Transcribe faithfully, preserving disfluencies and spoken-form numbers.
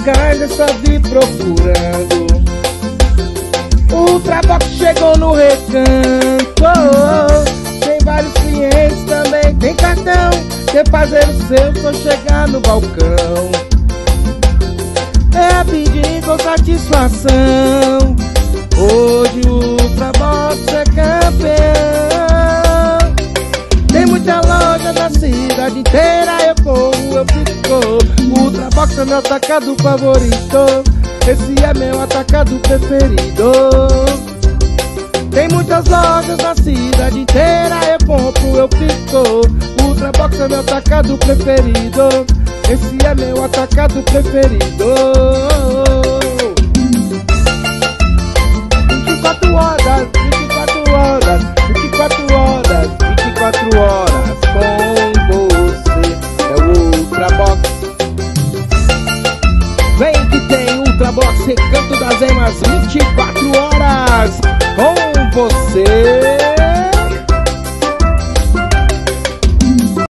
carne, só vi procurando. Ultrabox chegou no recanto. Tem vários clientes também, tem cartão. Quer fazer o seu, só chegar no balcão. É pedir com satisfação. Hoje o Ultrabox é campeão. Tem muita loja na cidade inteira, eu corro, eu fico. O Ultrabox é meu atacado favorito. Esse é meu atacado preferido. Tem muitas lojas na cidade inteira, eu compro, eu fico. O Ultrabox é meu atacado preferido. Esse é meu atacado preferido. vinte e quatro horas, vinte e quatro horas, vinte e quatro horas, vinte e quatro horas com você. É o Ultrabox. Vem que tem Ultrabox, Recanto das Emas, vinte e quatro